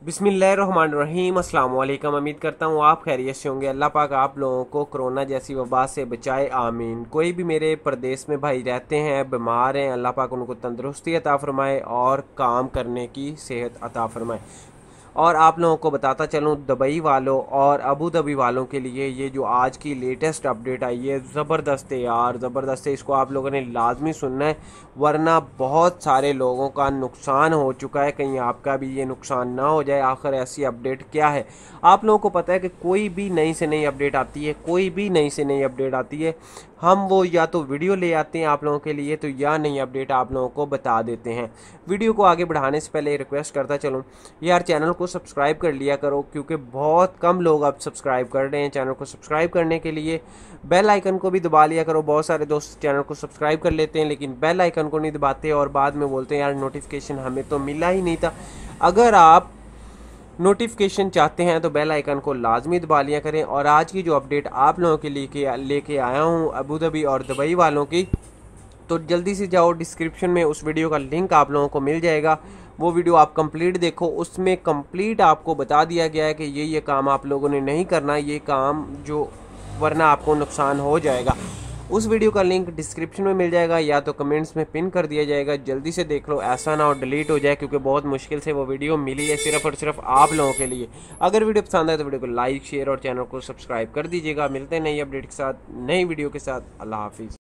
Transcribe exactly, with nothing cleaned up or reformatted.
बिस्मिल्लाहिर्रहमानिर्रहीम अस्सलाम वालेकुम। उम्मीद करता हूँ आप खैरियत से होंगे। अल्लाह पाक आप लोगों को कोरोना जैसी वबा से बचाए, आमीन। कोई भी मेरे प्रदेश में भाई रहते हैं, बीमार हैं, अल्लाह पाक उनको तंदुरुस्ती अता फरमाए और काम करने की सेहत अता फरमाए। और आप लोगों को बताता चलूँ, दुबई वालों और अबू धाबी वालों के लिए ये जो आज की लेटेस्ट अपडेट आई है, ज़बरदस्त है यार, ज़बरदस्त है। इसको आप लोगों ने लाजमी सुनना है, वरना बहुत सारे लोगों का नुकसान हो चुका है, कहीं आपका भी ये नुकसान ना हो जाए। आखिर ऐसी अपडेट क्या है? आप लोगों को पता है कि कोई भी नई से नई अपडेट आती है, कोई भी नई से नई अपडेट आती है, हम वो या तो वीडियो ले आते हैं आप लोगों के लिए, तो या नई अपडेट आप लोगों को बता देते हैं। वीडियो को आगे बढ़ाने से पहले रिक्वेस्ट करता चलूँ, यार चैनल को सब्सक्राइब कर लिया करो, क्योंकि बहुत कम लोग अब सब्सक्राइब कर रहे हैं। चैनल को सब्सक्राइब करने के लिए बेल आइकन को भी दबा लिया करो। बहुत सारे दोस्त चैनल को सब्सक्राइब कर लेते हैं लेकिन बेल आइकन को नहीं दबाते और बाद में बोलते हैं यार नोटिफिकेशन हमें तो मिला ही नहीं था। अगर आप नोटिफिकेशन चाहते हैं तो बेल आइकन को लाजमी दबा लिया करें। और आज की जो अपडेट आप लोगों के लिए लेके आया हूँ अबू धाबी और दुबई वालों की, तो जल्दी से जाओ, डिस्क्रिप्शन में उस वीडियो का लिंक आप लोगों को मिल जाएगा। वो वीडियो आप कंप्लीट देखो, उसमें कंप्लीट आपको बता दिया गया है कि ये ये काम आप लोगों ने नहीं करना, ये काम जो, वरना आपको नुकसान हो जाएगा। उस वीडियो का लिंक डिस्क्रिप्शन में मिल जाएगा या तो कमेंट्स में पिन कर दिया जाएगा। जल्दी से देख लो, ऐसा ना हो डिलीट हो जाए, क्योंकि बहुत मुश्किल से वो वीडियो मिली है सिर्फ और सिर्फ आप लोगों के लिए। अगर वीडियो पसंद आए तो वीडियो को लाइक शेयर और चैनल को सब्सक्राइब कर दीजिएगा। मिलते हैं नई अपडेट के साथ, नई वीडियो के साथ। अल्लाह हाफिज़।